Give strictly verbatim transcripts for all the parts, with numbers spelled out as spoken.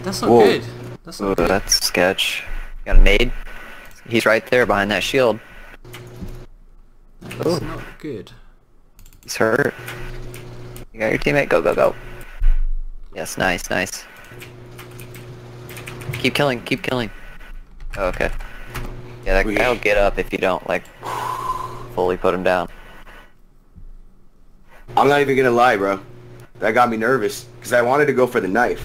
That's not Whoa. good. That's not Ooh, good. that's sketch. Got a nade. He's right there behind that shield. That's Ooh. not good. He's hurt. You got your teammate. Go, go, go. Yes, nice, nice. Keep killing, keep killing. Oh, okay. Yeah, that guy will get up if you don't, like, fully put him down. I'm not even gonna lie, bro. That got me nervous, because I wanted to go for the knife.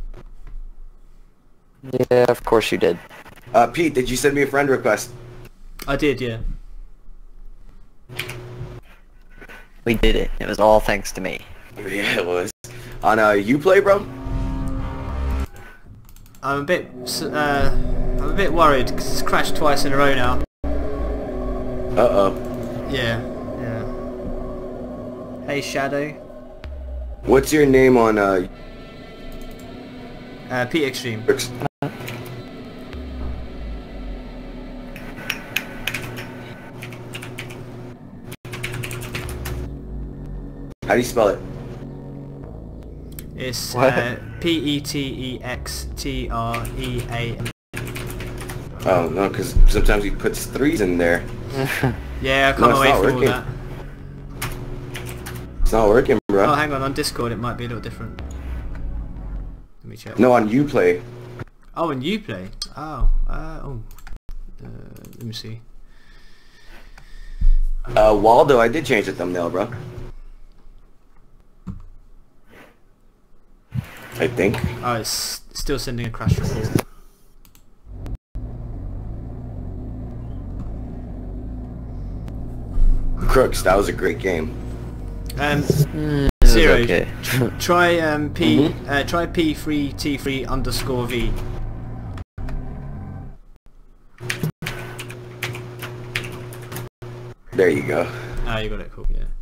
Yeah, of course you did. Uh, Pete, did you send me a friend request? I did, yeah. We did it. It was all thanks to me. Yeah, it was. On uh, Uplay, bro? I'm a bit, uh, I'm a bit worried because it's crashed twice in a row now. Uh-oh. Yeah, yeah. Hey Shadow. What's your name on, uh... Uh, Pete Extreme. How do you spell it? It's What? uh, P E T E X T R E A M. Oh, no, because sometimes he puts threes in there. Yeah, I No, come it's away not from all working. that. It's not working, bro. Oh, hang on, on Discord it might be a little different. Let me check. No, on Uplay. Oh, and you play? Oh, uh, oh. Uh, let me see. Uh, Waldo, I did change the thumbnail, bro. I think. Oh, it's still sending a crash report. Crooks, that was a great game. Um, Mm, it was Zero. okay. Try um P Mhm. uh, try P three T three underscore V. There you go. Ah, you got it. Cool. Yeah.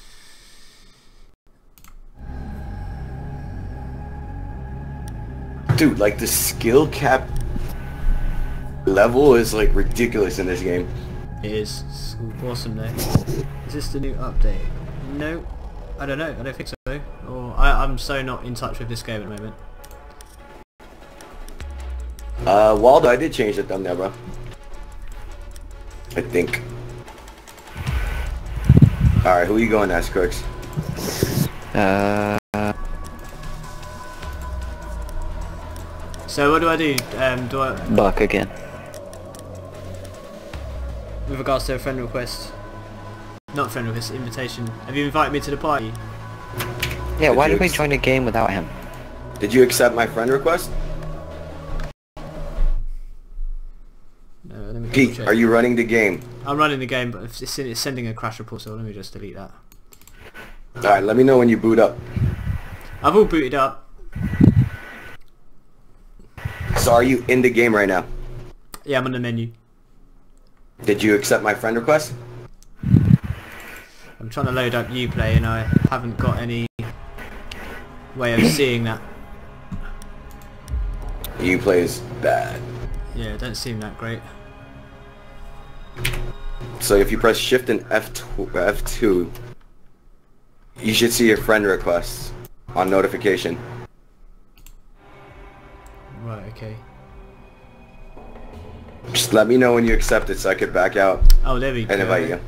Dude, like the skill cap level is like ridiculous in this game. It is. It's awesome though. Is this the new update? No. I don't know. I don't think so. Or I, I'm so not in touch with this game at the moment. Uh, Waldo, I did change the thumbnail, bro. I think. Alright, who are you going as, Crooks? Uh, So what do I do? Um, do I Buck again. with regards to a friend request? Not friend request, invitation. Have you invited me to the party? Yeah, Did why you did we ex- join a game without him? Did you accept my friend request? No, let me double Pete, check. are you running the game? I'm running the game, but it's, it's sending a crash report, so let me just delete that. Alright, let me know when you boot up. I've all booted up. So are you in the game right now? Yeah, I'm on the menu. Did you accept my friend request? I'm trying to load up Uplay and I haven't got any way of seeing that. Uplay is bad. Yeah, it don't seem that great. So if you press shift and F two, you should see your friend requests on notification. Right, okay. Just let me know when you accept it so I could back out Oh, there we go. and invite you.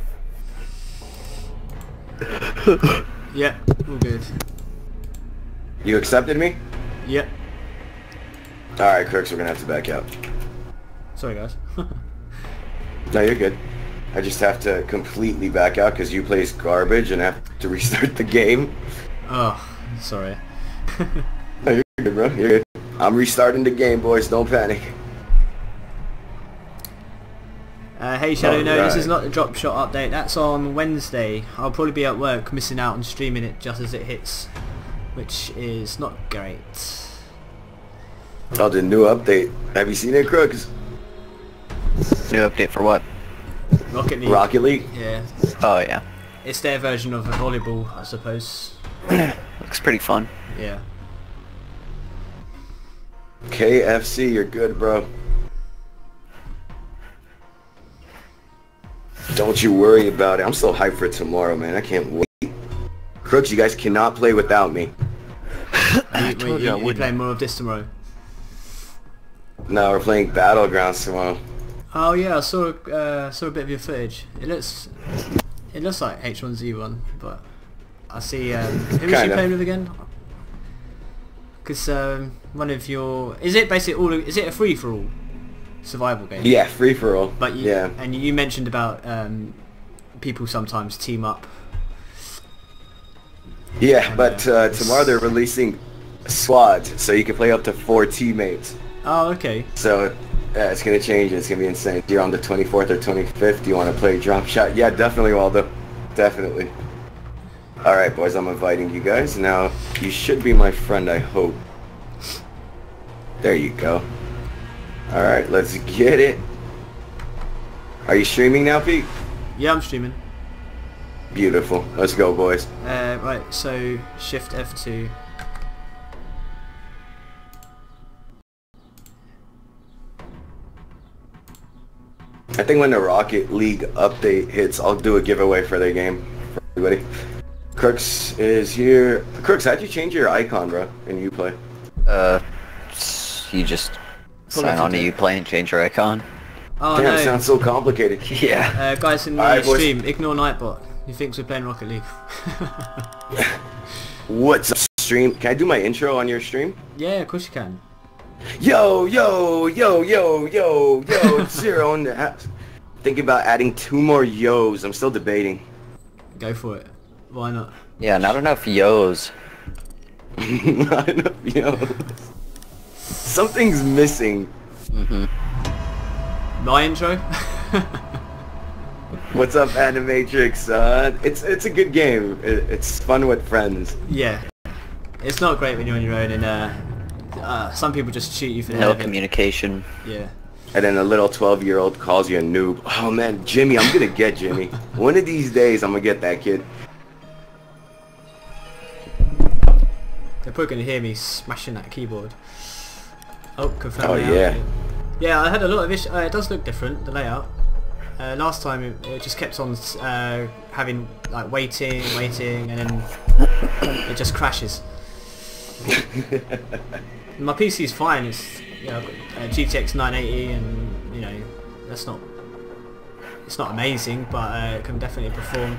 Yeah, all good. You accepted me? Yep. Alright, Crooks, we're gonna have to back out. Sorry, guys. No, you're good. I just have to completely back out because you plays garbage and I have to restart the game. Oh, sorry. No, you're good, bro. You're good. I'm restarting the game, boys. Don't panic. Uh, hey Shadow, no, this is Alright. not the drop shot update. That's on Wednesday. I'll probably be at work, missing out on streaming it just as it hits, which is not great. Oh, the new update. Have you seen it, Crooks? New update for what? Rocket League. Rocket League? Yeah, Oh yeah. it's their version of a volleyball, I suppose. Looks pretty fun. Yeah. K F C, you're good, bro. Don't you worry about it. I'm so hyped for tomorrow, man. I can't wait. Crooks, you guys cannot play without me. You, told you, you I you wouldn't. playing more of this tomorrow? No, we're playing Battlegrounds tomorrow. Oh yeah, I saw uh, saw a bit of your footage. It looks it looks like H one Z one, but I see. Um, who was you Kinda. playing with again? Because um, one of your is it basically all? Is it a free for all survival game? Yeah, free for all. But you, yeah. and you mentioned about um, people sometimes team up. Yeah, And, but uh, uh, tomorrow they're releasing squads, so you can play up to four teammates. Oh, okay. So yeah, it's gonna change. It's gonna be insane. You're on the twenty-fourth or twenty-fifth. Do you want to play drop shot? Yeah, definitely, Waldo. Definitely. All right, boys. I'm inviting you guys now. You should be my friend, I hope. There you go. All right, let's get it. Are you streaming now, Pete? Yeah, I'm streaming. Beautiful. Let's go, boys. Uh, right, so Shift F two. I think when the Rocket League update hits, I'll do a giveaway for their game for everybody. Crooks is here. Crooks, how'd you change your icon, bro, in Uplay? Uh, you just Pull sign it on to into- Uplay and change your icon. Oh Damn, no. it sounds so complicated. Yeah. Uh, guys in the Alright, boys. stream, ignore Nightbot. He thinks we're playing Rocket League. What's up, stream? Can I do my intro on your stream? Yeah, of course you can. Yo, yo, yo, yo, yo, yo, it's Zero in the house. Thinking about adding two more yos. I'm still debating. Go for it. Why not? Yeah, not enough yos. Not enough yos. Something's missing. Mm-hmm. My intro? What's up, Animatrix? Uh, it's it's a good game. It, it's fun with friends. Yeah. It's not great when you're on your own and uh, uh, some people just shoot you for the No hell of it. communication. Yeah. And then a little twelve-year-old calls you a noob. Oh man, Jimmy, I'm gonna get Jimmy. One of these days, I'm gonna get that kid. They're probably going to hear me smashing that keyboard. Oh, confirm Oh, layout. yeah. Yeah, I had a lot of issues. Uh, it does look different, the layout. Uh, last time it, it just kept on uh, having like waiting, waiting, and then it just crashes. My P C's fine. It's you know, uh, G T X nine eighty, and you know that's not it's not amazing, but uh, it can definitely perform.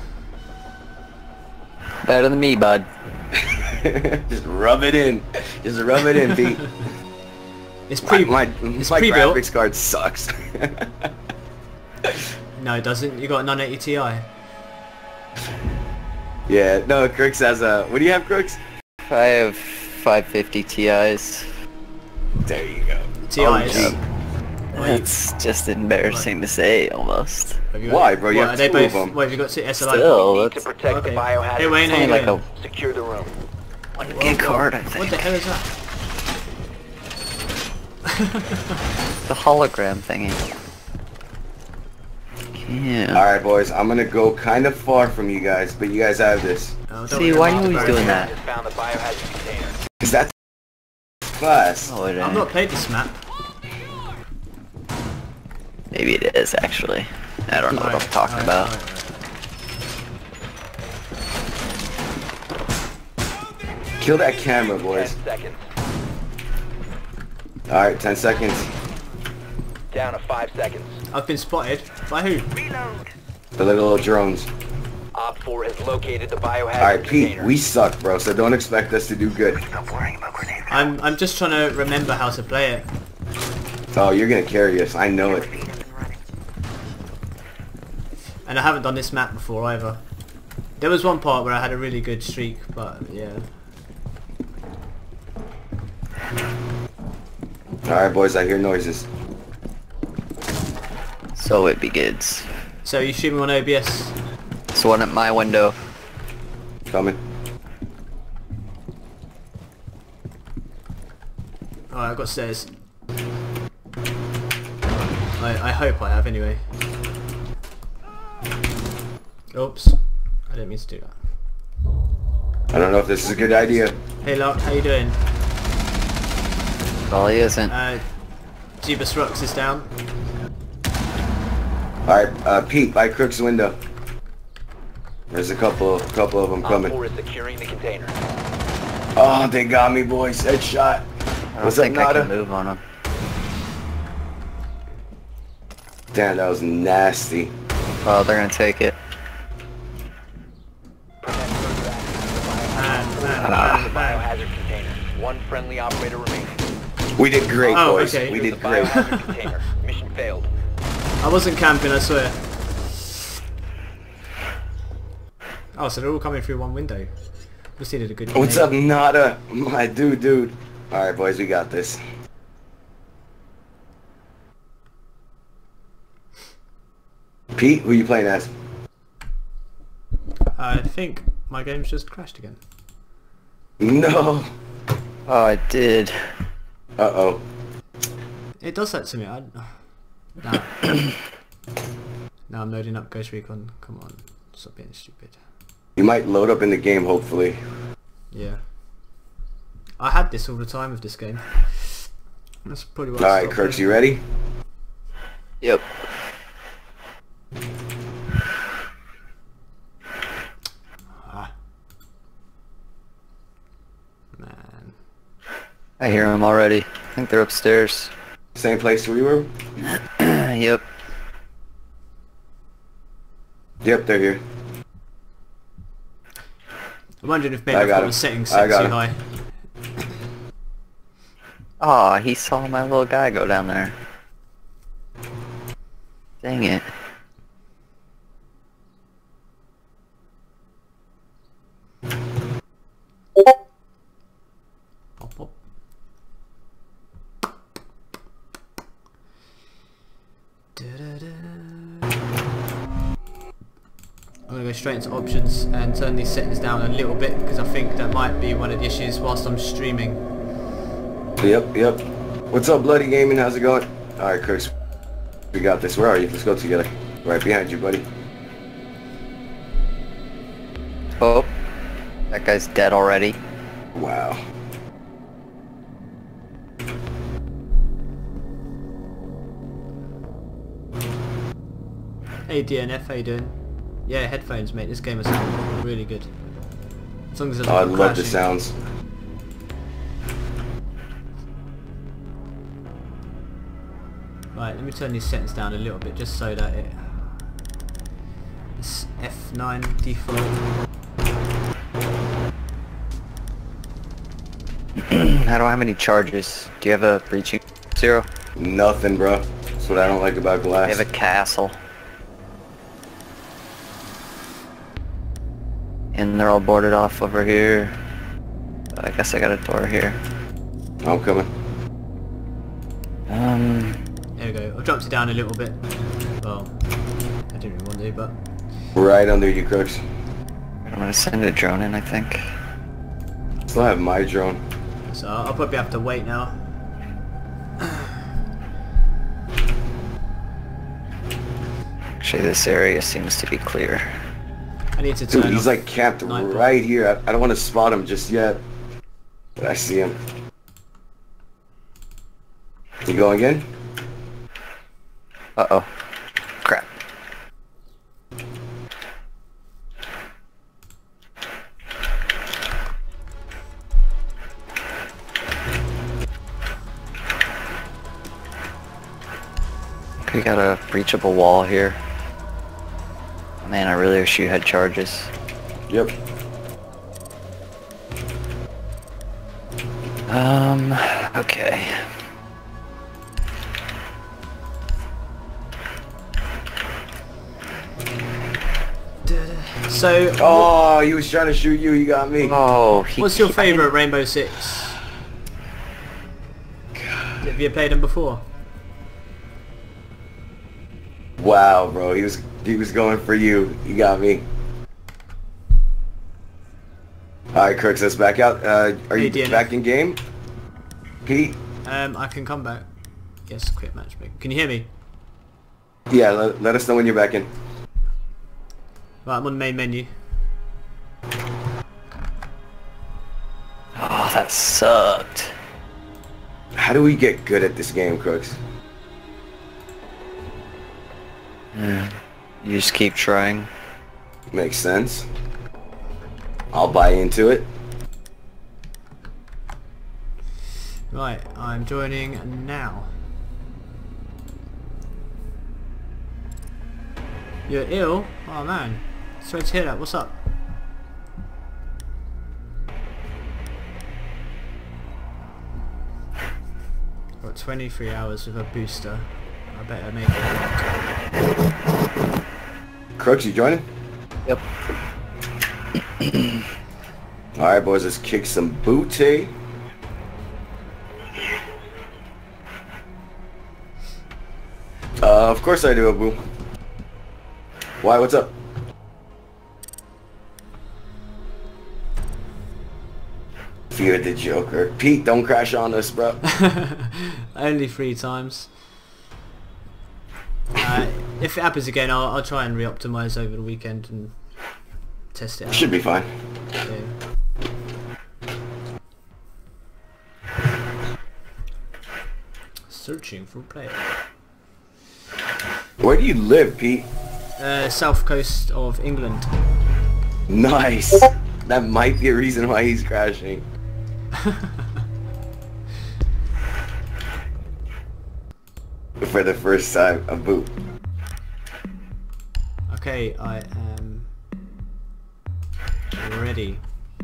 Better than me, bud. Just rub it in. Just rub it in, Pete. It's pre my my, it's my pre-built. graphics card sucks. No, it doesn't. You got a nine eighty Ti. Yeah, no, Crooks has a... What do you have, Crooks? I have five fifty Ti's. There you go. Ti's. O G. That's just embarrassing to say, almost. Have you got- Why, bro? You what, have are they two both, of them. What have you got? To S L I? Still, To that's protect Okay. the biohazard Hey Wayne, how you only like doing? a secure the room. one gig card, I What think. the hell is that? The hologram thingy. Yeah. Alright, boys. I'm gonna go kind of far from you guys, but you guys have this. Oh, don't See, worry, why I'm are you not always doing very- that? Has found the biohazard container. Because that's fast. Oh, it I've ain't. not played this map. Maybe it is, actually. I don't know what I'm Alright, talking alright, about. alright, alright. Kill that camera, boys. Ten seconds. Alright, ten seconds. Down to five seconds. I've been spotted. By who? The little drones. Op four has located the biohazard Alright, Pete, container. we suck, bro, so don't expect us to do good. I'm I'm just trying to remember how to play it. Oh, you're gonna carry us. I know it. And I haven't done this map before either. There was one part where I had a really good streak, but yeah. Alright, boys, I hear noises. So it begins. So you streaming on O B S? It's one at my window. Coming. Alright, I've got stairs. I, I hope I have anyway. Oops. I didn't mean to do that. I don't know if this is a good idea. Hey Lark, how you doing? Probably isn't. Uh, Jeebus Rux is down. Alright, uh, Pete, by Crook's window. There's a couple, couple of them Op coming. four is securing the container. Oh, they got me, boys. Headshot. I don't What's up, think I Nada? can move on him. Damn, that was nasty. Oh, they're gonna take it. Man, man, Ah. man, man. Biohazard container. One friendly operator remaining. We did great, Oh, boys. okay. We The did great. biohazard container. Mission failed. I wasn't camping, I swear. Oh, so they're all coming through one window. We did a good What's game. up, Nada? My dude, dude. Alright, boys, we got this. Pete, who you playing as? I think my game's just crashed again. No. Oh, I did. Uh-oh. It does that to me. I... Nah. Now I'm loading up Ghost Recon. Come on. Stop being stupid. You might load up in the game, hopefully. Yeah. I had this all the time with this game. That's probably what I Alright, stopped Kirks, playing. you ready? Yep. Ah. Man. I hear them already. I think they're upstairs. Same place we were? Yep. Yep, they're here. I'm wondering if maybe I I've got got him. the settings I set got too him. high. Aw, he saw my little guy go down there. Dang it. Pop, pop. Da-da-da. I'm going to go straight into options and turn these settings down a little bit because I think that might be one of the issues whilst I'm streaming. Yep, yep. What's up, Bloody Gaming? How's it going? Alright, Kirks. We got this. Where are you? Let's go together. Right behind you, buddy. Oh. That guy's dead already. Wow. Hey D N F, how you doing? Yeah, headphones, mate. This game is really good. As long as it Oh, I doesn't love the crash. sounds. Right, let me turn these settings down a little bit just so that it... It's F nine default. How do I have any charges? Do you have a breaching zero? Nothing, bro. That's what I don't like about I glass. have a castle. And they're all boarded off over here. I guess I got a door here. I'm coming. Um, There we go. I've dropped it down a little bit. Well, I didn't really want to, but... Right under you, Crooks. I'm gonna send a drone in, I think. Still have my drone. So I'll probably have to wait now. Actually, this area seems to be clear. I need to turn Dude, he's off like camped night ball. right here. I, I don't want to spot him just yet. But I see him. You going in? Uh-oh. Crap. We got a breachable wall here. Man, I really wish you had charges. Yep. Um, okay. So, Oh, he was trying to shoot you. He got me. Oh, he, what's your he- favourite Rainbow Six? Have you played them before? Wow, bro. He was he was going for you. He got me. Alright, Kirks, let's back out. Uh, are Hey, you D N F. back in game? Pete? Um, I can come back. Yes, quit matchmaking. Can you hear me? Yeah, let, let us know when you're back in. Right, I'm on the main menu. Oh, that sucked. How do we get good at this game, Crooks? Yeah. You just keep trying. Makes sense. I'll buy into it. Right, I'm joining now. You're ill? Oh man. Sorry to hear that. What's up? Got twenty-three hours with a booster. I better make it work. Crooks, you joining? Yep. Alright boys, let's kick some booty. Uh, of course I do, Abu. Why, what's up? Fear the Joker. Pete, don't crash on us, bro. Only three times. Uh, if it happens again, I'll, I'll try and re-optimize over the weekend and test it out. Should be fine. Yeah. Searching for player. Where do you live, Pete? Uh, south coast of England. Nice. That might be a reason why he's crashing. For the first time, a boot. Okay, I am ready.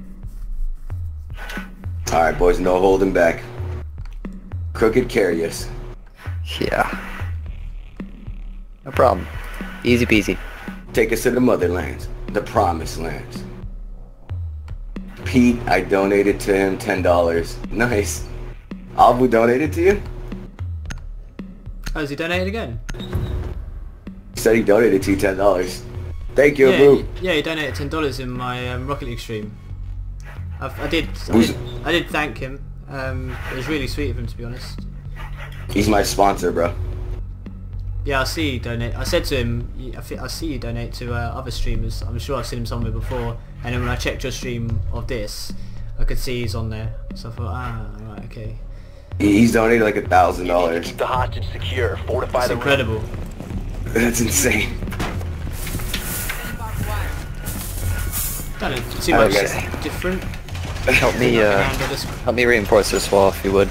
Alright boys, no holding back. Crooked, carry us. Yeah. No problem. Easy peasy. Take us to the motherlands, the promised lands. Pete, I donated to him ten dollars. Nice. Abu donated to you? Oh, has he donated again? He said he donated to you ten dollars. Thank you, Yeah, Abu. he, yeah, he donated ten dollars in my um, Rocket League stream. I've, I did, I Who's- did, I did thank him. Um, it was really sweet of him, to be honest. He's my sponsor, bro. Yeah, I see you donate. I said to him, y- I, thi- I see you donate to uh, other streamers. I'm sure I've seen him somewhere before. And then when I checked your stream of this, I could see he's on there. So I thought, ah, right, okay. He- He's donated like a thousand You need to dollars. keep the hostage secure. Fortify That's the room. incredible. That's insane. Don't know, too Alright, much guys. different. Help me, I uh, can handle this. help me reinforce this wall if you would.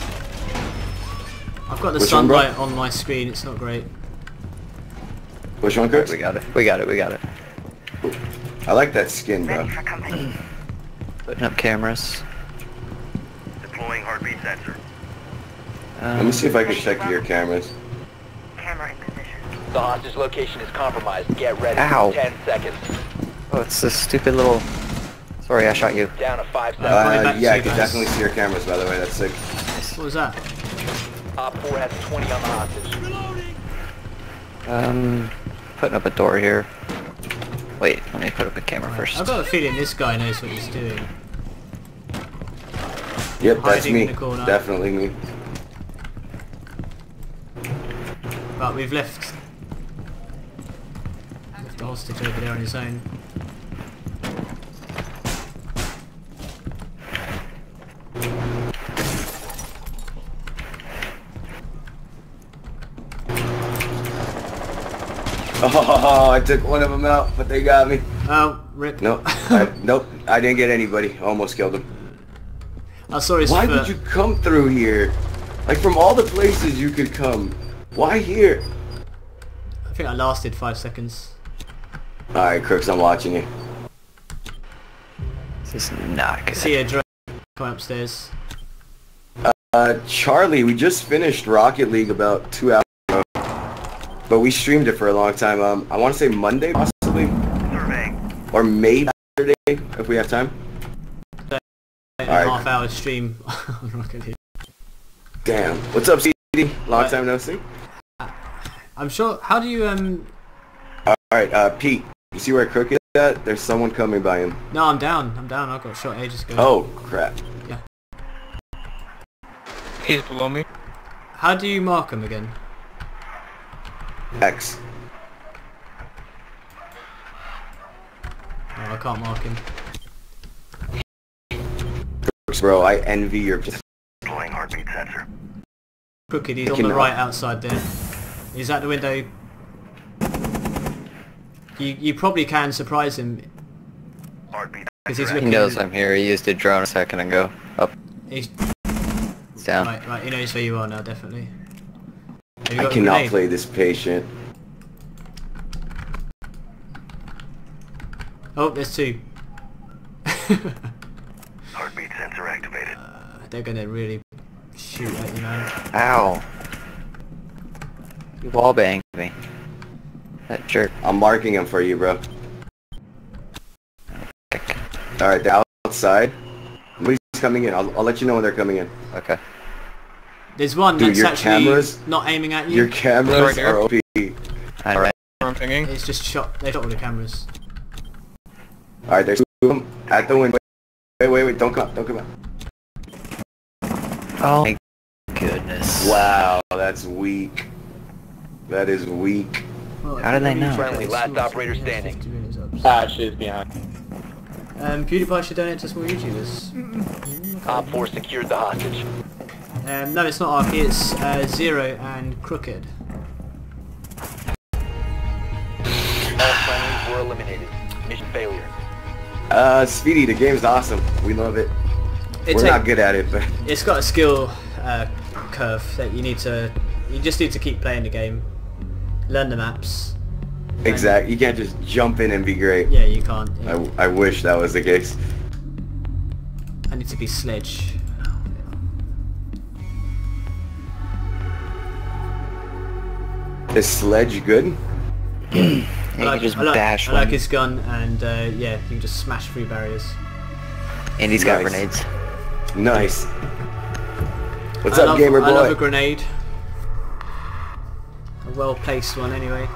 I've got the Which one, bro? sunlight on my screen. It's not great. Which one, Chris? We got it. We got it. We got it. I like that skin, bro. Putting up cameras. Deploying heartbeat sensor. Um, Let me see if I can check your cameras. Camera in position. The hostage location is compromised. Get ready. Ow. Ten seconds. Oh, it's this stupid little... Sorry, I shot you. Down to five Uh, seconds. probably Uh, back yeah, to I you can guys. definitely see your cameras, by the way. That's sick. What was that? Op four has twenty on the hostage. Um, putting up a door here. Wait, let me put up a camera first. I've got a feeling this guy knows what he's doing. Yep, that's Hiding in me. the corner. Definitely me. But we've left, left the hostage over there on his own. Oh, I took one of them out, but they got me. Oh, rip. Nope. I, nope. I didn't get anybody. Almost killed him. I saw his Why foot. would you come through here? Like, from all the places you could come. Why here? I think I lasted five seconds. Alright, Crooks, I'm watching you. This is not good. See a drone come upstairs. Uh, Charlie, we just finished Rocket League about two hours ago. But we streamed it for a long time. Um, I want to say Monday, possibly. Surveying. Or maybe Saturday, if we have time. A Alright. half hour stream on Rocket League. Damn. What's up, C D? Long Right. time no see. I'm sure. How do you um? Alright, uh, Pete, you see where Crook is at? There's someone coming by him. No, I'm down. I'm down. I got shot ages ago. Oh, crap. He's below me. How do you mark him again? X. Oh, I can't mark him. Crooks, bro, I envy your... Deploying heartbeat sensor. Crooked. He's I on the cannot. right outside there. He's at the window. You you probably can surprise him Heartbeat because he's sensor. He looking. knows I'm here. He used a drone a second ago. Up, He's he's down. right. Right. He knows where you are now. Definitely. Have you I got a cannot grenade? play this patient. Oh, there's two. Heartbeat sensor activated. They're gonna really shoot at you, man. Ow. You wallbanged me. That jerk. I'm marking him for you, bro. Alright, they're outside. Nobody's coming in. I'll, I'll let you know when they're coming in. Okay. There's one Dude, that's your actually cameras- not aiming at you. Your cameras Right here. are O P. I Alright. I'm pinging. It's just shot. They shot all the cameras. Alright, there's two of them at the window. Wait, wait, wait. Don't come out. Don't come out. Oh my goodness. Wow, that's weak. That is weak. Well, How did they know? Friendly, last operator standing. fifty minutes up. Ah, she's behind. Um, PewDiePie should donate to small YouTubers. Op four secured the hostage. Um, no, it's not Arky, it's uh, Zero and Crooked. All friendlies were eliminated. Mission failure. Uh, Speedy, the game's awesome. We love it. It's We're a- not good at it, but It's got a skill uh, curve that you need to. You just need to keep playing the game, learn the maps. exact. You can't just jump in and be great. Yeah, you can't. Yeah. I, I wish that was the case. I need to be Sledge. Is Sledge good? You I like, can just I like, bash I like one. his gun, and uh, yeah, you can just smash through barriers. And he's got Nice. grenades. Nice. What's I up, love, gamer I love a boy? grenade. A well-placed one, anyway.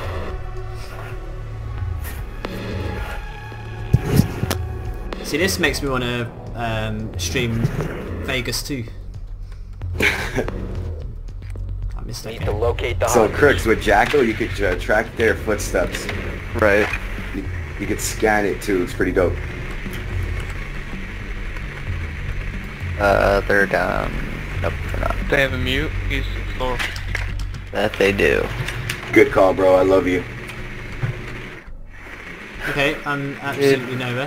See, this makes me want to um, stream Vegas too. I missed that Need to game. locate the So hostage. Crooks, with Jackal, you could uh, track their footsteps. Right. You, you could scan it too. It's pretty dope. Uh, they're down. Nope, they're not. They have a mute. He's floor. That they do. Good call, bro. I love you. Okay, I'm absolutely nowhere.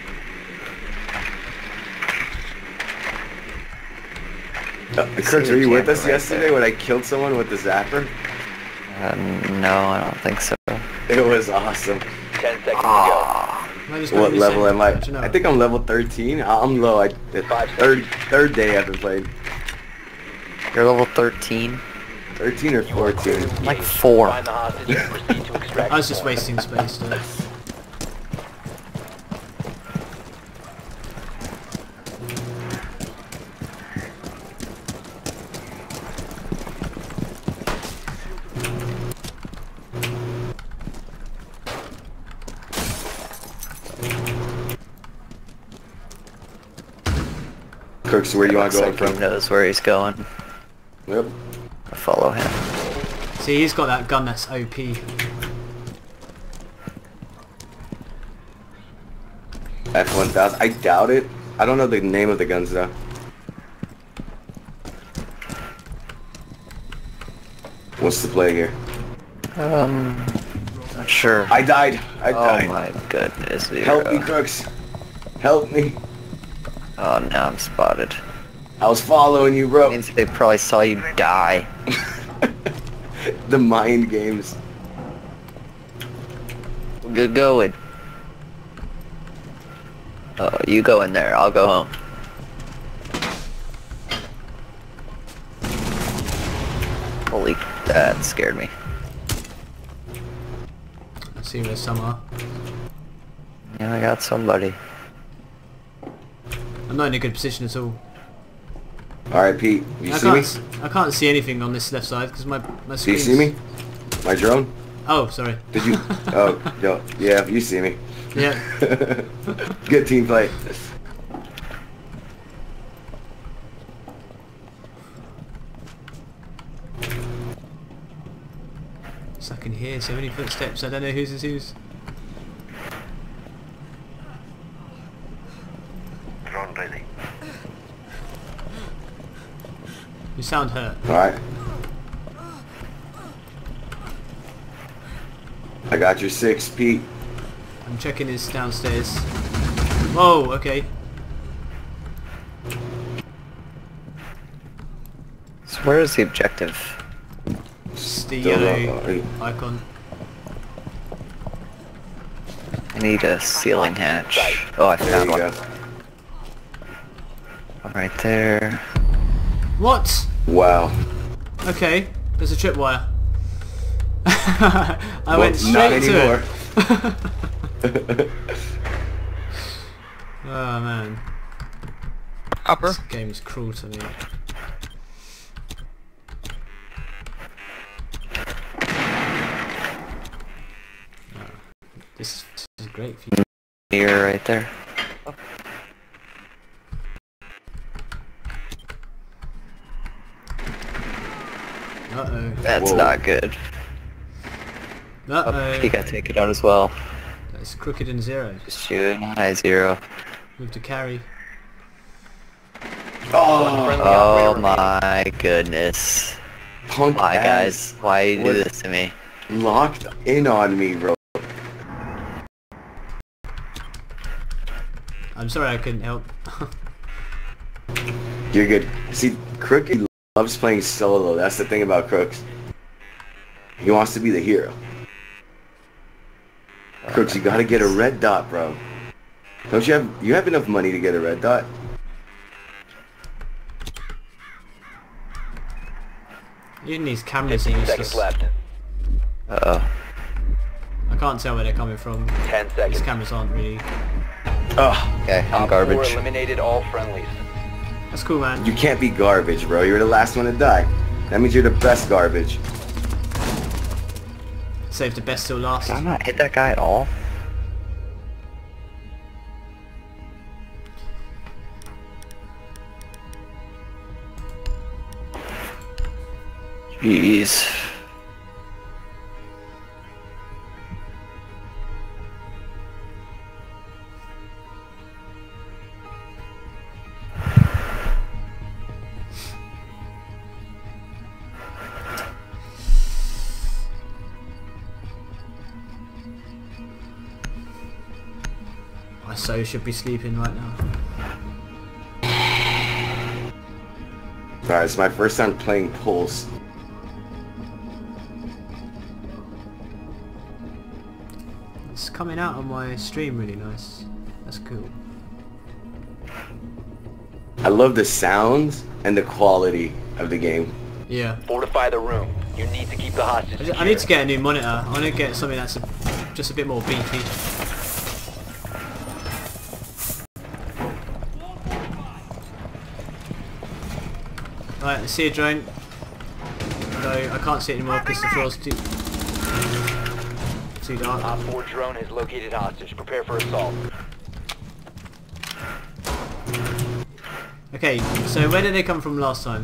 Uh, Crooks, the were you with camera us right yesterday there. when I killed someone with the zapper? Uh, no, I don't think so. It was awesome. Ten seconds to Ah. Am I just What going level insane? am I? How'd you know? I think I'm level thirteen. I'm low. I the Five third third day I've been playing. You're level thirteen. thirteen or fourteen. Like four. Find the hostage and proceed to extract I was just the point. wasting space. So. Crooks, where do you want to go Looks like he from? knows where he's going. Yep. I follow him. See, he's got that gun that's O P. F one thousand. I doubt it. I don't know the name of the guns though. What's the play here? Um, not sure. I died. I oh died. my goodness. Help me, Zero. Crooks. Help me. Oh, now I'm spotted. I was following you, bro. Means they probably saw you die. The mind games. Good going. Oh, you go in there. I'll go home. Holy, that scared me. I see where some are. Yeah, I got somebody. I'm not in a good position at all. Alright, Pete. You I see me? can't. s- I can't see anything on this left side because my my Do screen. you see me? My drone? Oh, sorry. Did you? Oh, yo, yeah, you see me. Yeah. Good team play. So I can hear so many footsteps. I don't know whose is whose. Drone busy. You sound hurt. Alright. I got your six, Pete. I'm checking his downstairs. Whoa. Okay. So where is the objective? It's the Still yellow not- icon. need a ceiling hatch. Oh, I There found you one. go. One right there. What? Wow. Okay, there's a tripwire. I Well, went not straight to anymore. it. Oh man. Upper. This game is cruel to me. Oh, this, is, this is great for you. Here, right there. Uh-oh. That's Whoa. not good. Oh, Uh-oh. he got taken out as well. That's crooked and zero. Just shooting. High zero. Move to carry. Oh, Friendly Oh operator remaining. my goodness. punk Why, ass guys? Why you do What? this to me? locked in on me, bro. I'm sorry I couldn't help. You're good. See, Crooked loves playing solo. That's the thing about Crooks. He wants to be the hero. Crooks, you gotta get a red dot, bro. Don't you have, you have enough money to get a red dot? Even these cameras are fifteen seconds useless. left. Uh-oh. I can't tell where they're coming from. Ten These seconds. cameras aren't really... Ugh. Okay, I'm Op four garbage. eliminated all friendlies. That's cool, man. You can't be garbage, bro. You're the last one to die. That means you're the best garbage. Save the best till last. Did I not hit that guy at all? Jeez. I so should be sleeping right now. Alright, it's my first time playing Pulse. It's coming out on my stream really nice. That's cool. I love the sounds and the quality of the game. Yeah. Fortify the room. You need to keep the hostage I, ju- secure. I need to get a new monitor. I need to get something that's a, just a bit more beefy. Right, I see a drone. No, I can't see it anymore because the floor's too too dark. Op four drone has located hostage. Prepare for assault. Okay, so where did they come from last time?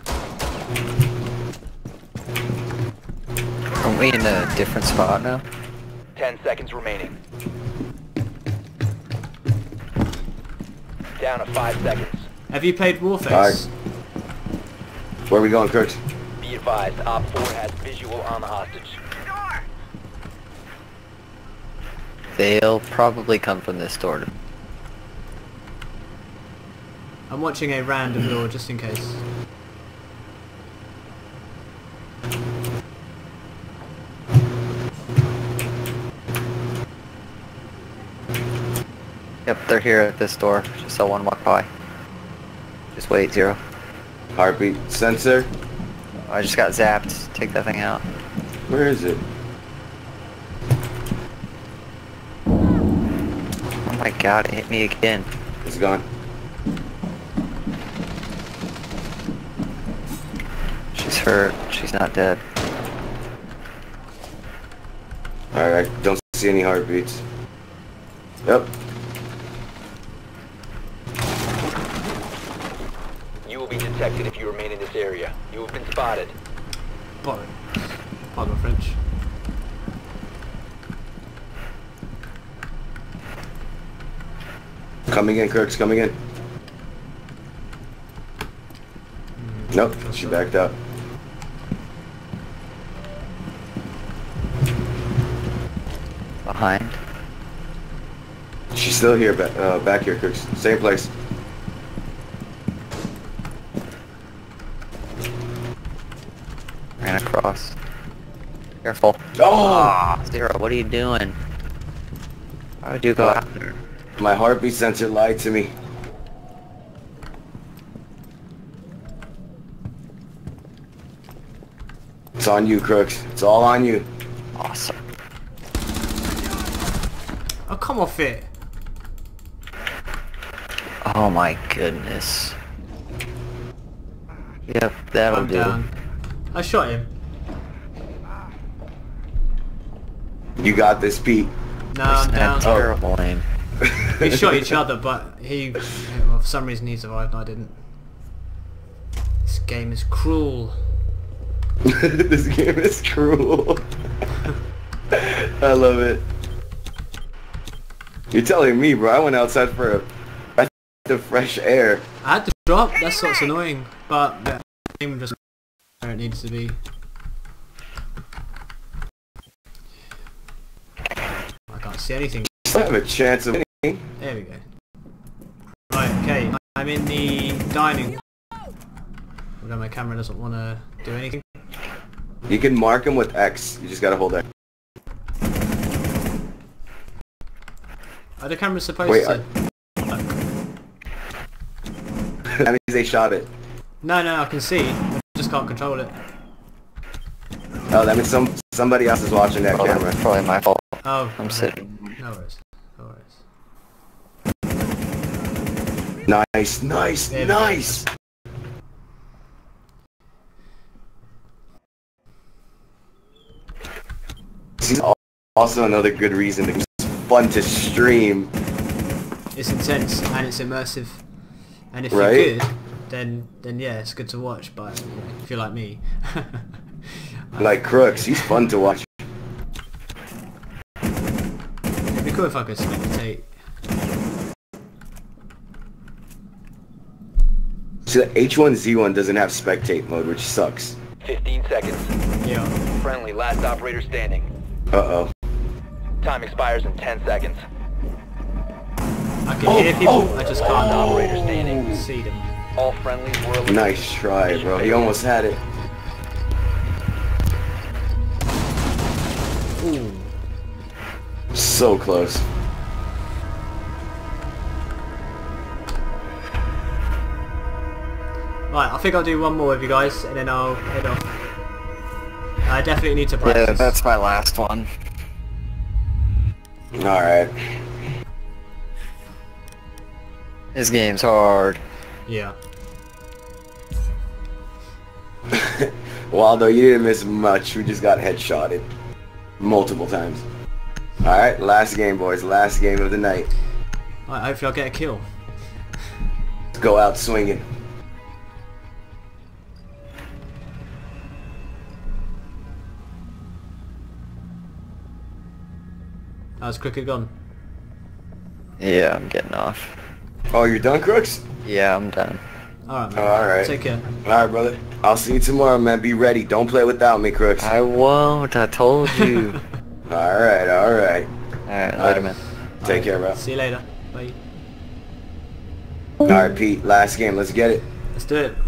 Aren't we in a different spot now? Ten seconds remaining. Down to five seconds. Have you played Warface? Alright. Where are we going, Crooks? Be advised, Op four has visual on the hostage. They'll probably come from this door. I'm watching a random door just in case. Yep, they're here at this door. Just saw one walk by. Just wait, Zero. Heartbeat sensor. I just got zapped. Take that thing out. Where is it? Oh my god, it hit me again. It's gone. She's hurt. She's not dead. Alright, I don't see any heartbeats. Yep. You will be detected if you remain in this area. You have been spotted. Pardon. Pardon my French. Coming in, Crooks, coming in. Nope, she backed up. Behind. She's still here, ba uh, back here, Crooks. Same place. Ran across. Careful. Oh! Ah, Zero, what are you doing? How would you go out there? My heartbeat sensor lied to me. It's on you, Crooks. It's all on you. Awesome. Oh, come off it. Oh my goodness. Yep, that'll I'm do. down. I shot him. You got this, Pete. No, I'm Had down. terrible aim. We shot each other, but he, well, for some reason he survived and I didn't. This game is cruel. This game is cruel. I love it. You're telling me, bro. I went outside for a breath of fresh air. I had to drop, that's what's annoying, but yeah, the game just where it needs to be. I can't see anything. I have a chance of winning. There we go. Right, okay, I'm in the dining. Although my camera doesn't want to do anything. You can mark them with X. You just gotta hold X. Are the cameras supposed Wait, to... That means they shot it. No, no, I can see. I just can't control it. Oh, that means some somebody else is watching that Probably, camera. probably my fault. Oh, I'm sitting. no worries. No worries. Nice, nice, There we go. nice. This is al- also another good reason to it's fun to stream. It's intense and it's immersive. And if Right? you're good, then then yeah, it's good to watch. But you know, if you're like me, Like Crooks, he's fun to watch. it'd be cool if I could spectate. See, the H one Z one doesn't have spectate mode, which sucks. fifteen seconds. Yeah. Friendly, last operator standing. Uh-oh. Time expires in ten seconds. I can hear people. oh, I just Last can't operator standing. see them. All friendlies were eliminated. Nice try, bro. He almost had it. Ooh. So close. Right, I think I'll do one more with you guys, and then I'll head off. I definitely need to practice. Yeah, that's my last one. Alright. This game's hard. Yeah. Waldo, you didn't miss much. We just got headshotted. Multiple times. Alright, last game, boys. Last game of the night. Right, hopefully I'll get a kill. Let's go out swinging. How's Crooked gone? Yeah, I'm getting off. Oh, you're done, Crooks? Yeah, I'm done. Alright, man. Alright. Take care. Alright, brother. I'll see you tomorrow, man. Be ready. Don't play without me, Crooks. I won't, I told you. Alright, alright. Alright, Alright. later, man. Take care, bro. See you later. Bye. Alright, Pete. Last game. Let's get it. Let's do it.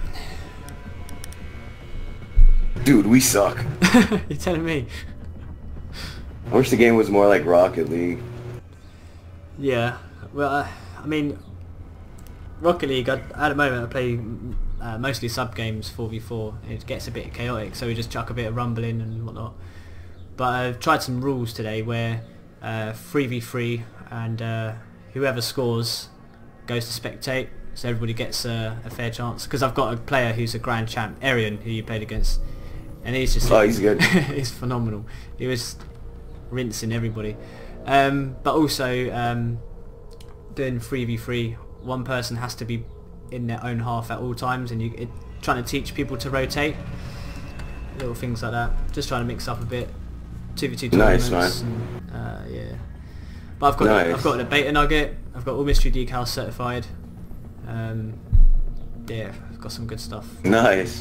Dude, we suck. You're telling me? I wish the game was more like Rocket League. Yeah. Well, uh, I mean, Rocket League, I, at the moment I play uh, mostly sub games four v four. It gets a bit chaotic, so we just chuck a bit of rumbling and whatnot. But I've tried some rules today where uh, three v three and uh, whoever scores goes to spectate, so everybody gets uh, a fair chance. Because I've got a player who's a grand champ, Arian, who you played against, and he's just Oh, he's good. he's phenomenal. He was rinsing everybody. Um, but also um, doing three v three, one person has to be in their own half at all times, and you it, trying to teach people to rotate, little things like that. Just trying to mix up a bit. two v two Nice, tournaments. And, uh, yeah. But I've got Nice. I've got a beta nugget. I've got all mystery decals certified. Um, yeah, I've got some good stuff. Nice.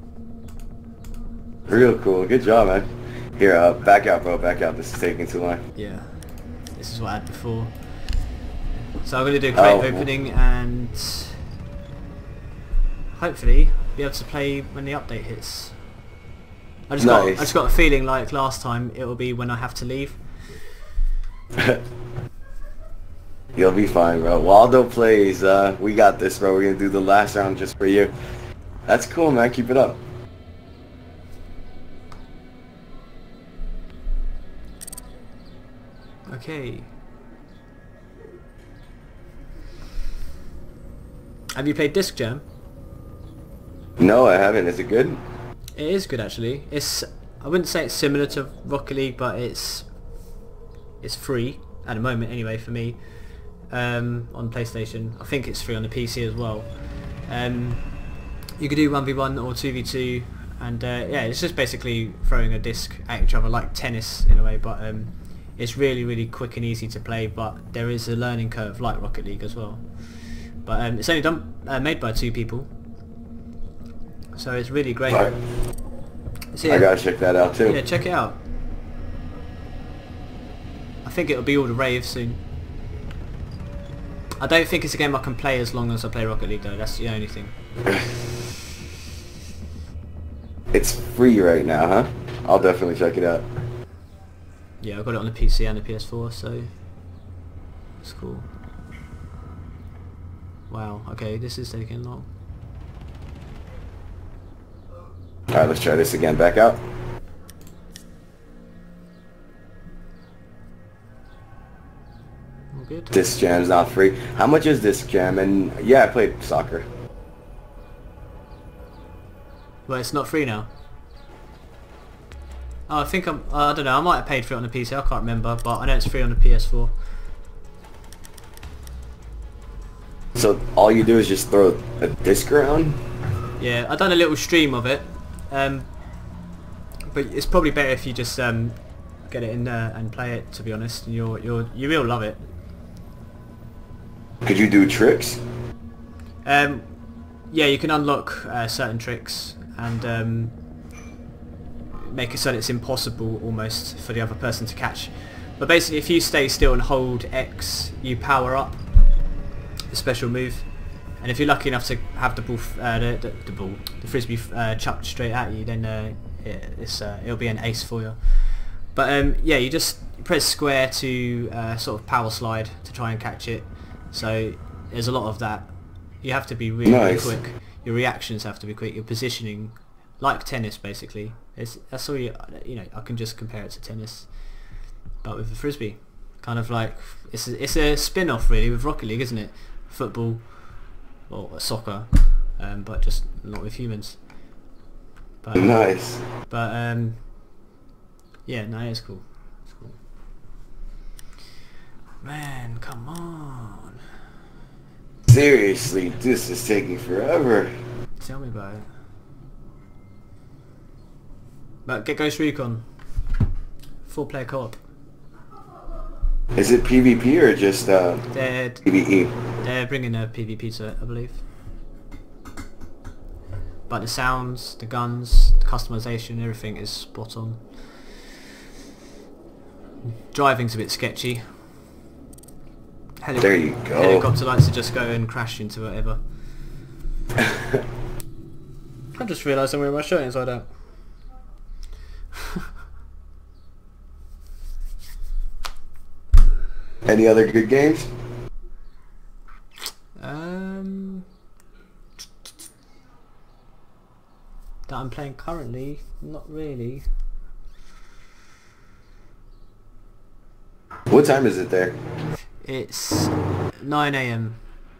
Real cool. Good job, man. Here, uh, back out, bro. Back out. This is taking too long. Yeah, this is what I had before. So I'm going to do a crate Oh. opening and hopefully be able to play when the update hits. I just got I Nice. just got a feeling like last time it will be when I have to leave. You'll be fine, bro. Waldo plays. Uh, we got this, bro. We're gonna do the last round just for you. That's cool, man. Keep it up. Okay. Have you played Disc Jam? No, I haven't. Is it good? It is good actually. It's I wouldn't say it's similar to Rocket League, but it's it's free at the moment anyway for me um, on PlayStation. I think it's free on the P C as well. Um, you could do one v one or two v two, and uh, yeah, it's just basically throwing a disc at each other like tennis in a way, but um, it's really really quick and easy to play, but there is a learning curve like Rocket League as well. But um, it's only done uh, made by two people, so it's really great. All right. So, I yeah, gotta check that out too. yeah, check it out. I think it'll be all the rave soon. I don't think it's a game I can play as long as I play Rocket League though, that's the only thing. It's free right now, huh? I'll definitely check it out. Yeah, I've got it on the P C and the P S four, so it's cool. Wow, okay, this is taking long. Alright, let's try this again. Back out. All good. Disc Jam's not free. How much is Disc Jam? And yeah, I played soccer. Well, it's not free now. Oh, I think I'm, uh, I don't know, I might have paid for it on the P C, I can't remember, but I know it's free on the P S four. So all you do is just throw a disc around? Yeah, I've done a little stream of it, um, but it's probably better if you just um, get it in there and play it, to be honest, and you'll, you'll, you will love it. Could you do tricks? Um, yeah, you can unlock uh, certain tricks and um, make it so that it's impossible almost for the other person to catch. But basically if you stay still and hold X, you power up the special move, and if you're lucky enough to have the ball, uh, the, the, the ball, the frisbee uh, chucked straight at you, then uh, it, it's, uh, it'll be an ace for you. But um, yeah, you just press square to uh, sort of power slide to try and catch it. So there's a lot of that. You have to be really, Nice. really quick. Your reactions have to be quick. Your positioning, like tennis, basically. It's, that's all you. You know, I can just compare it to tennis, but with a frisbee. Kind of like it's a, it's a spin-off really with Rocket League, isn't it? Football or soccer, um, but just not with humans. But, Nice. but um, yeah, no, it's cool. It's cool. Man, come on. Seriously, this is taking forever. Tell me about it. But get Ghost Recon. Four player co-op. Is it PvP or just uh, They're, PvE? they're bringing a PvP to it, I believe. But the sounds, the guns, the customization, everything is spot on. Driving's a bit sketchy. Heli There you go. Helicopter likes to just go and crash into whatever. I just realised I'm wearing my shirt inside out. Any other good games? Um, that I'm playing currently, not really. What time is it there? It's nine A M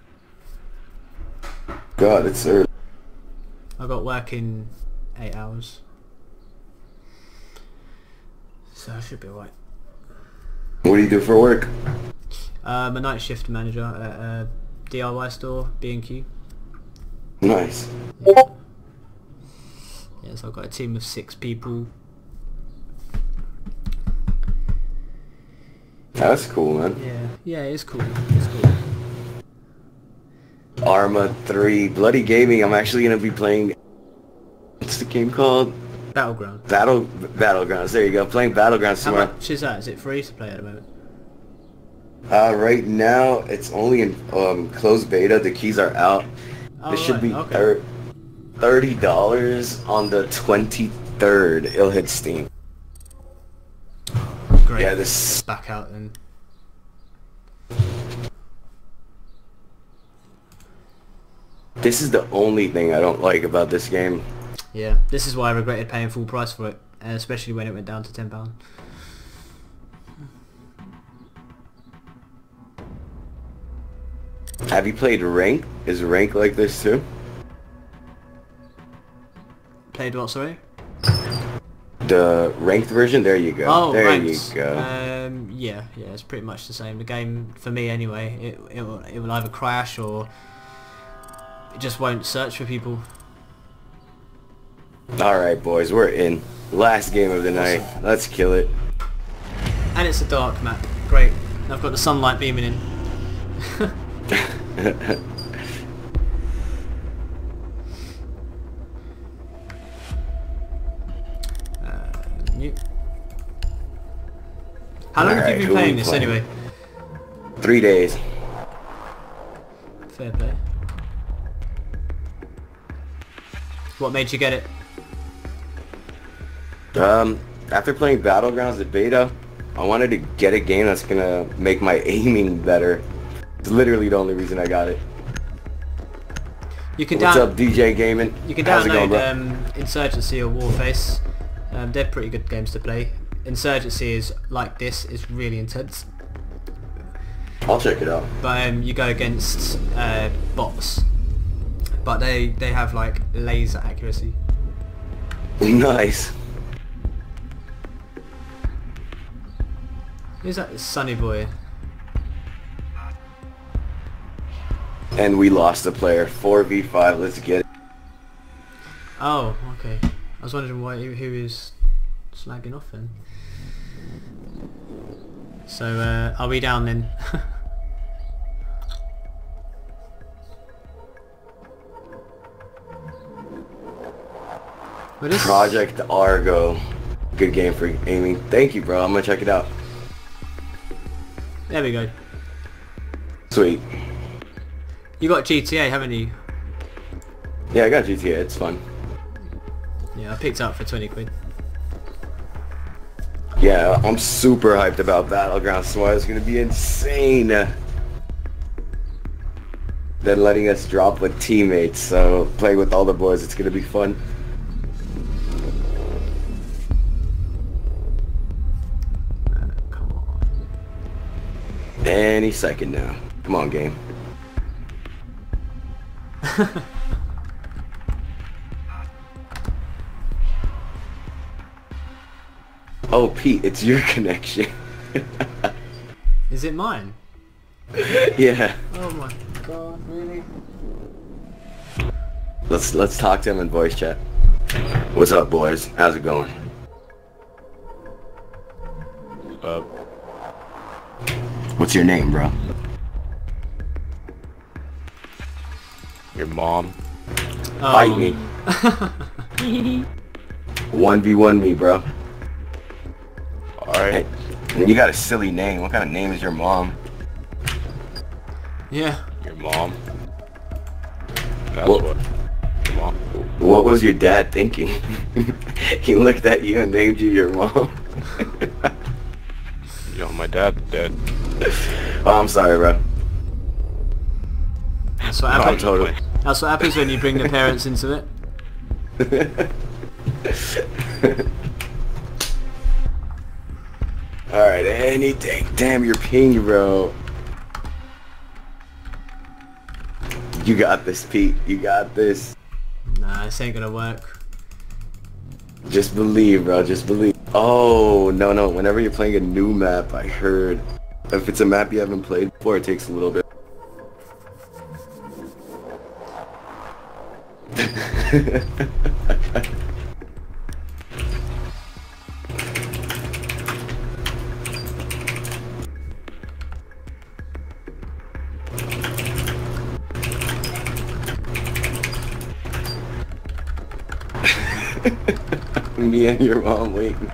God, it's early. I got work in eight hours, so I should be alright. What do you do for work? I'm a night shift manager at a D I Y store, B and Q. Nice. Yeah. Yeah, so I've got a team of six people. That's cool, man. Yeah, yeah, it's cool. It's cool. Arma three, Bloody Gaming. I'm actually gonna be playing. What's the game called? Battleground. Battle Battlegrounds. There you go. Playing Battlegrounds How tomorrow. much is that? Is it free to play at the moment? Uh, right now it's only in um, closed beta. The keys are out. Oh, it should right, be okay. thir- thirty dollars on the twenty-third. It'll hit Steam. Great. Yeah, this- Let's back out and This is the only thing I don't like about this game. Yeah, this is why I regretted paying full price for it, uh, especially when it went down to ten pounds. Have you played Rank? Is Rank like this too? Played what, sorry? The ranked version? There you go. Oh, there ranks. you go. Um, yeah, yeah, it's pretty much the same. The game, for me anyway, it, it, will, it will either crash or it just won't search for people. Alright boys, we're in. Last game of the night. Let's kill it. And it's a dark map. Great. I've got the sunlight beaming in. uh, new. How long have Alright, you who been we playing this playing? anyway? Three days. Fair play. What made you get it? Um, after playing Battlegrounds at beta, I wanted to get a game that's gonna make my aiming better. It's literally the only reason I got it. You can What's down up, D J Gaming? you can How's it download going, bro? um, Insurgency or Warface. Um, they're pretty good games to play. Insurgency is like this, is really intense. I'll check it out. But um, you go against uh, bots, but they they have like laser accuracy. Nice. Who's that Sunny Boy? And we lost a player. four v five, let's get it. Oh, okay. I was wondering why who who is slagging off then. So uh, are we down then? What is Project Argo. Good game for aiming. Thank you, bro. I'm gonna check it out. There we go. Sweet. You got G T A, haven't you? Yeah, I got G T A. It's fun. Yeah, I picked it up for twenty quid. Yeah, I'm super hyped about Battlegrounds tomorrow. It's gonna be insane. Then letting us drop with teammates, so playing with all the boys, it's gonna be fun. Uh, come on. Any second now. Come on, game. Oh, Pete, it's your connection. Is it mine? Yeah. Oh my god, really? Let's let's talk to him in voice chat. What's up, boys? How's it going? Uh, What's your name, bro? your mom. Fight Um, me. one v one me, bro. Alright. Hey, you got a silly name. What kind of name is your mom? Yeah. Your mom. That's Well- what. Your mom. What was your dad thinking? He looked at you and named you your mom. You know, my dad's dead. Oh, I'm sorry, bro. That's what No, I'm happens. totally- That's what happens when you bring the parents into it. Alright, anything. Damn, you're ping, bro. You got this, Pete. You got this. Nah, this ain't gonna work. Just believe, bro. Just believe. Oh, no, no. Whenever you're playing a new map, I heard, if it's a map you haven't played before, it takes a little bit. Me and your mom waiting.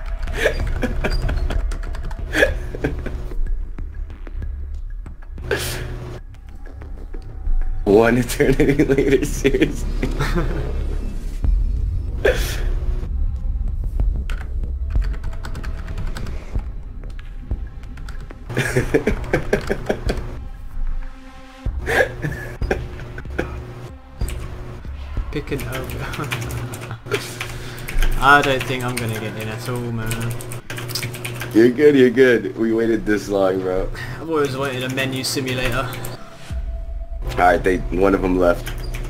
One eternity later, seriously. fucking hell. I don't think I'm gonna get in at all, man. You're good, you're good. We waited this long, bro. I've always wanted a menu simulator. Alright, they one of them left.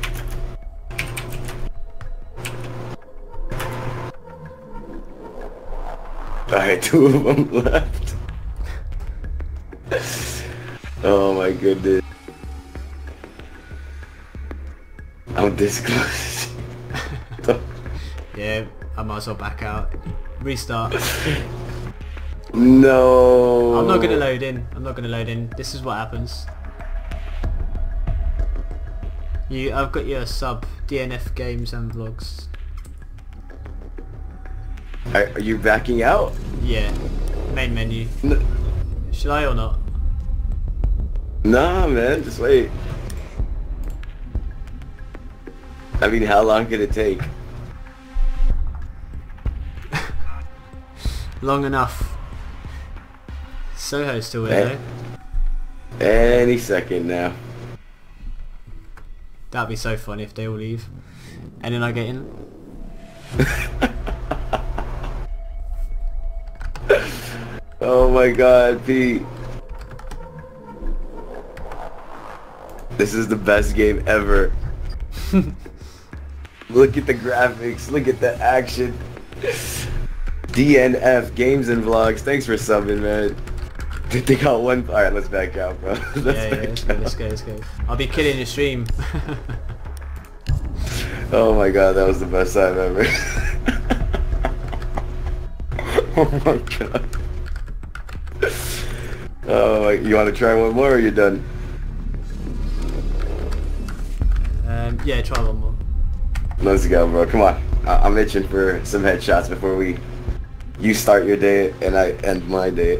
Alright, two of them left. Oh my goodness. I'm this close. Yeah, I might as well back out. Restart. No. I'm not gonna load in. I'm not gonna load in. This is what happens. You, I've got your sub, D N F Games and Vlogs. Are, are you backing out? Yeah, main menu. N Should I or not? nah, man. Just wait. I mean, how long could it take? Long enough. Soho's still in Eh. though. Any second now. That'd be so fun if they all leave. And then I get in. Oh my god, Pete. This is the best game ever. Look at the graphics, look at the action. D N F, Games and Vlogs, thanks for subbing, man. They got one. Alright, let's back out, bro. Let's Yeah, yeah, back let's go, out. let's go, let's go. I'll be killing your stream. Oh my god, that was the best time ever. Oh my god. Oh, you want to try one more or you done? um, yeah, try one more. Let's go, bro. Come on. I I'm itching for some headshots before we... You start your day and I end my day.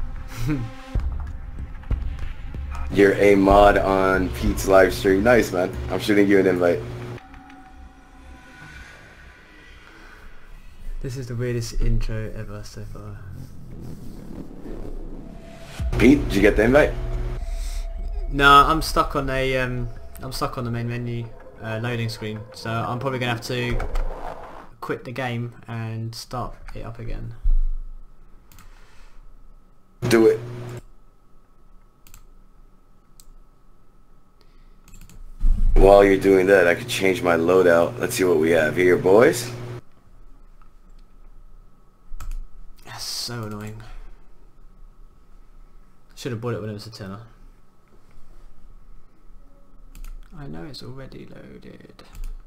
You're a mod on Pete's live stream. Nice, man. I'm shooting you an invite. This is the weirdest intro ever so far. Pete, did you get the invite? No, I'm stuck on a um, I'm stuck on the main menu uh, loading screen, so I'm probably gonna have to quit the game and start it up again. Do it. While you're doing that, I could change my loadout. Let's see what we have here, boys. That's so annoying. Should have bought it when it was a tenner. I know it's already loaded.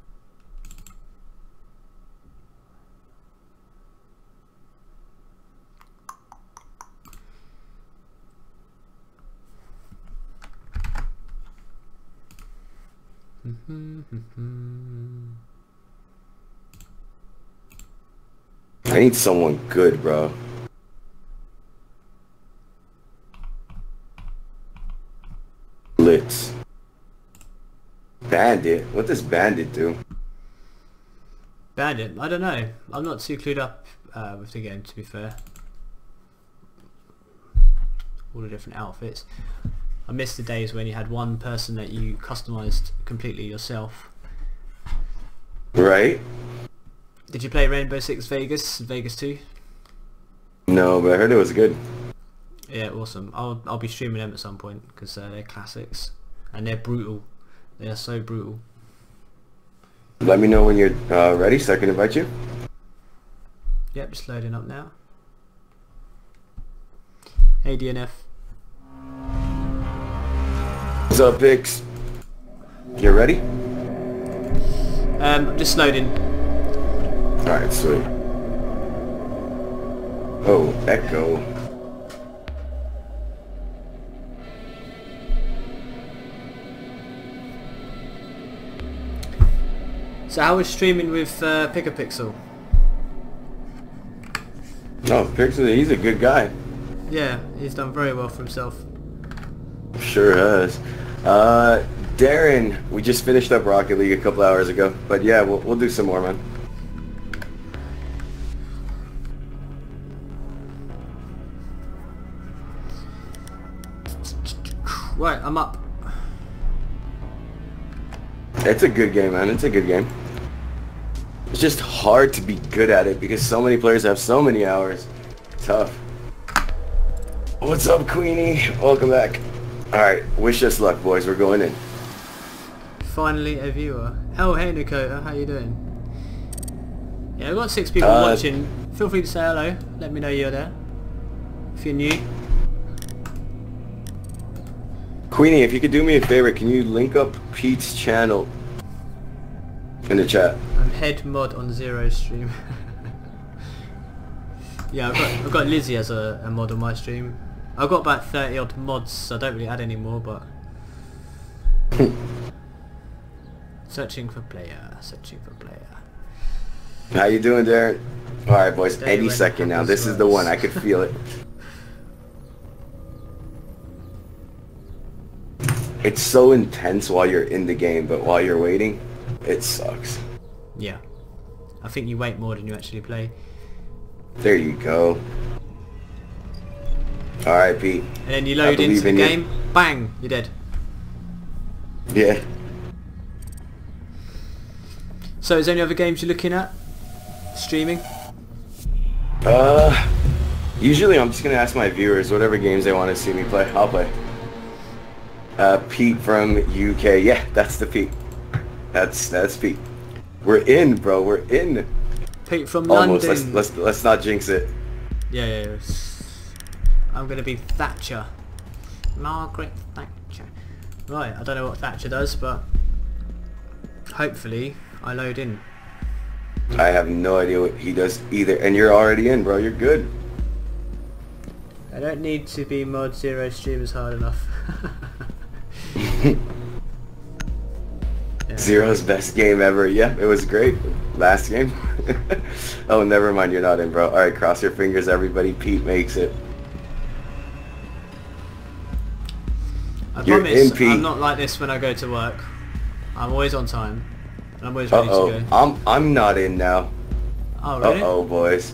I need someone good, bro. Blitz. Bandit? What does Bandit do? Bandit? I don't know. I'm not too clued up uh, with the game, to be fair. All the different outfits. I miss the days when you had one person that you customized completely yourself. Right? Did you play Rainbow Six Vegas, Vegas two? No, but I heard it was good. Yeah, awesome. I'll I'll be streaming them at some point because uh, they're classics and they're brutal. They are so brutal. Let me know when you're uh, ready so I can invite you. Yep, just loading up now. Hey D N F. What's up, Pix? You ready? Um, I'm just loading. Alright, sweet. Oh, Echo. So how was streaming with uh, Pickapixel? No, Pixel, he's a good guy. Yeah, he's done very well for himself. Sure has. Uh, Darren, we just finished up Rocket League a couple hours ago, but yeah, we'll, we'll do some more, man. Right, I'm up. It's a good game, man. It's a good game. It's just hard to be good at it because so many players have so many hours. Tough. What's up, Queenie? Welcome back. Alright, wish us luck, boys. We're going in. Finally a viewer. Oh, hey Nakota, how you doing? Yeah, I've got six people Uh, watching. Feel free to say hello. Let me know you're there. If you're new. Queenie, if you could do me a favor, can you link up Pete's channel in the chat? I'm head mod on Zero stream. Yeah, I've got, I've got Lizzie as a, a mod on my stream. I've got about thirty odd mods, so I don't really add any more, but... Searching for player, searching for player. How you doing, Darren? Alright, boys, Stay any when second now. happens This is the works. one. I could feel it. It's so intense while you're in the game, but while you're waiting, it sucks. Yeah. I think you wait more than you actually play. There you go. Alright, Pete. And then you I load believe into the in you. game, bang, you're dead. Yeah. So is there any other games you're looking at? Streaming? Uh, usually I'm just gonna ask my viewers whatever games they want to see me play. I'll play. Uh, Pete from U K. Yeah, that's the Pete. That's that's Pete. We're in, bro. We're in. Pete from Almost. London. Let's let's let's not jinx it. Yeah, yeah, yeah. I'm gonna be Thatcher. Margaret Thatcher. Right, I don't know what Thatcher does, but hopefully I load in. I have no idea what he does either. And you're already in, bro. You're good. I don't need to be mod zero streamers hard enough. Yeah. Zero's best game ever. Yeah, it was great. Last game. Oh, never mind. You're not in, bro. All right, cross your fingers, everybody. Pete makes it. I You're promise in, Pete. I'm not like this when I go to work. I'm always on time. And I'm always ready Uh oh. to go. I'm I'm not in now. Oh, Uh really? oh, boys.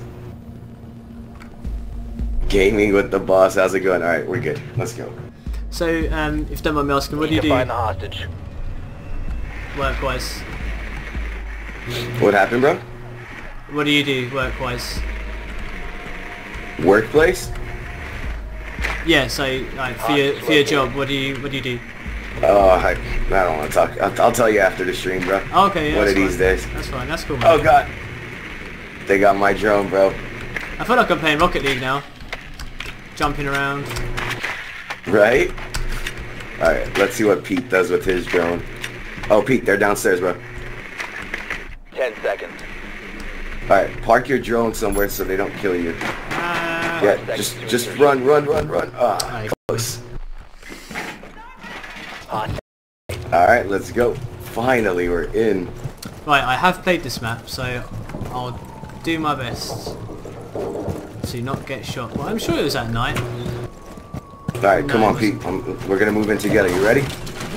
Gaming with the boss. How's it going? All right, we're good. Let's go. So, um, if you don't mind me asking, what do Need you to find do the hostage. work-wise? What happened, bro? What do you do work-wise? Workplace? Yeah, so like for your for your job, what do you what do you do? Oh, I, I don't want to talk. I'll, I'll tell you after the stream, bro. Oh, okay, yeah, One of that's these fine. days. That's fine. That's cool, man. Oh god. They got my drone, bro. I feel like I'm playing Rocket League now. Jumping around. Right? All right. Let's see what Pete does with his drone. Oh, Pete, they're downstairs, bro. Ten seconds. All right. Park your drone somewhere so they don't kill you. Uh, Yeah. Just just run, run, run, run. Ah, Right. close. Hot. All right. Let's go. Finally, we're in. Right, I have played this map, so I'll do my best to not get shot. Well, I'm sure it was at night. All right, come No, on, it Pete. Um, we're gonna move in together. You ready?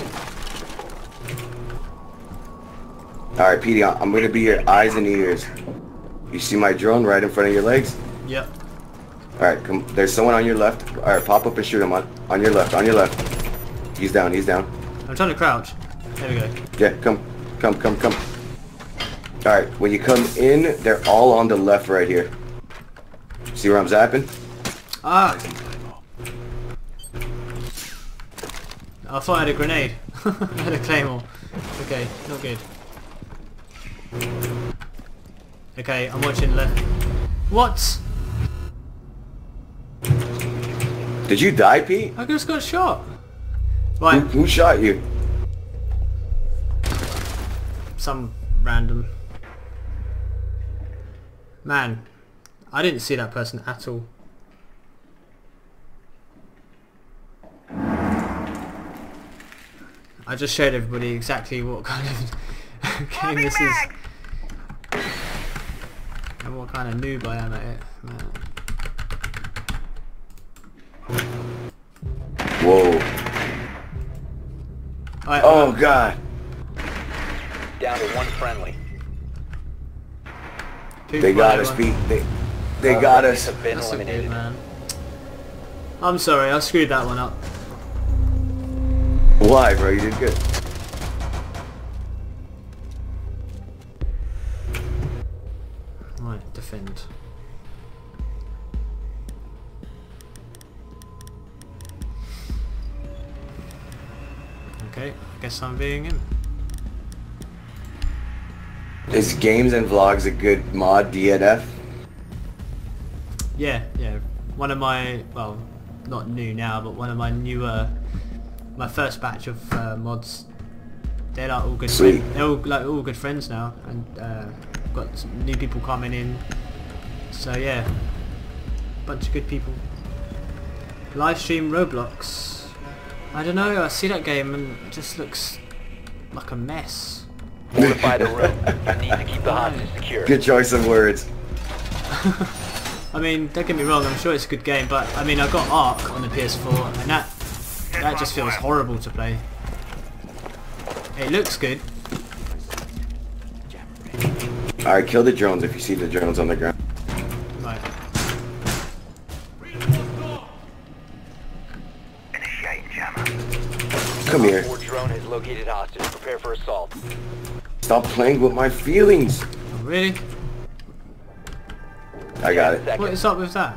All right, Petey. I'm I'm gonna be your eyes and ears. You see my drone right in front of your legs? Yep. All right, come. There's someone on your left. All right, pop up and shoot him on on your left. On your left. He's down. He's down. I'm trying to crouch. There we go. Yeah, come, come, come, come. All right, when you come in, they're all on the left right here. See where I'm zapping? Ah! I thought I had a grenade. I had a claymore. Okay, not good. Okay, I'm watching left. What? Did you die, Pete? I just got shot. Who, Right, who shot you? some random. Man, I didn't see that person at all. I just showed everybody exactly what kind of game this is. And what kind of noob I am at it. Man. Whoa. I, Oh God. Down to one friendly. two They for got one. us, Pete. They, they All got enemies us. have been That's a good eliminated. man. I'm sorry, I screwed that one up. Why, bro? You did good. Right, defend. Okay, I guess I'm being him. Is games and vlogs a good mod, D N F? Yeah, yeah. One of my, well, not new now, but one of my newer, my first batch of uh, mods. They're like all good. Sweet. Friends. They're all like all good friends now, and uh, got some new people coming in. So yeah, bunch of good people. Live stream Roblox. I don't know. I see that game and it just looks like a mess. Fortify the room. You need to keep the hostage secure. Good choice of words. I mean, don't get me wrong. I'm sure it's a good game, but I mean, I got Ark on the P S four, and that that just feels horrible to play. It looks good. Alright, kill the drones if you see the drones on the ground. Right. Initiate jammer. Come here. Four drone has located hostage. Prepare for assault. Stop playing with my feelings. Oh, really? I got it. What is up with that?